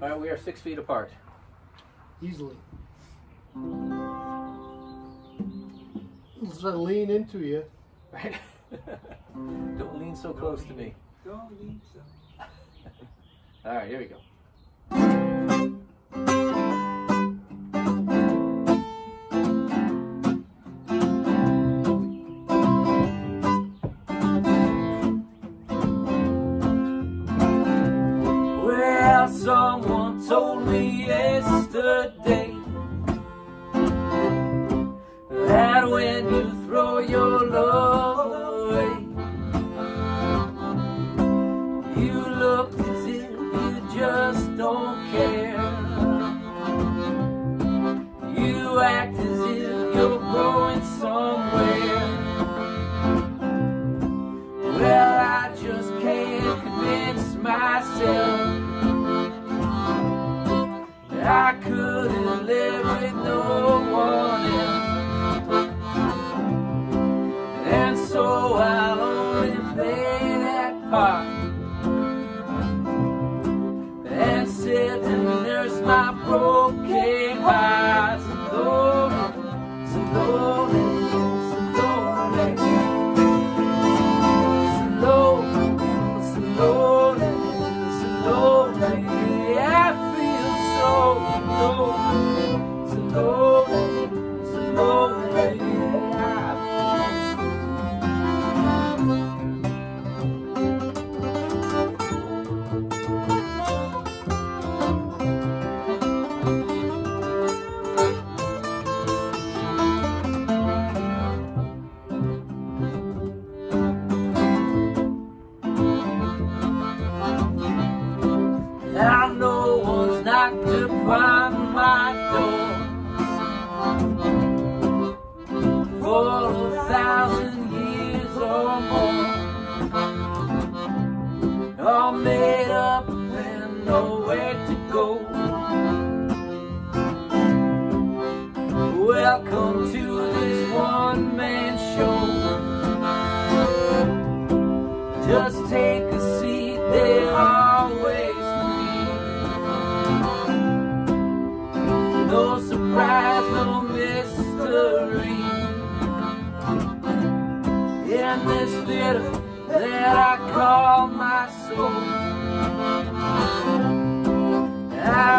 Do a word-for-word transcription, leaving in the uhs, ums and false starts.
All right, we are six feet apart. Easily. Let's lean into you. Right? Don't lean so close to me. Don't lean so. All right, here we go. Well, someone told me yesterday that when you throw your love away, you look as if you just don't care. You act as if you're going somewhere. Well, I just can't convince myself that I couldn't live with no one else. And so I'll only play that part and sit and nurse my broken heart. So lonely, so lonely, so lonely, so lonely, so lonely, so lonely. I feel so lonely, so lonely, so lonely. Now no one's knocked upon my door for a thousand years or more. All made up and nowhere to go. Welcome to this one-man show. Just take a seat, they're always no surprise, no mystery in this theater that I call my soul. I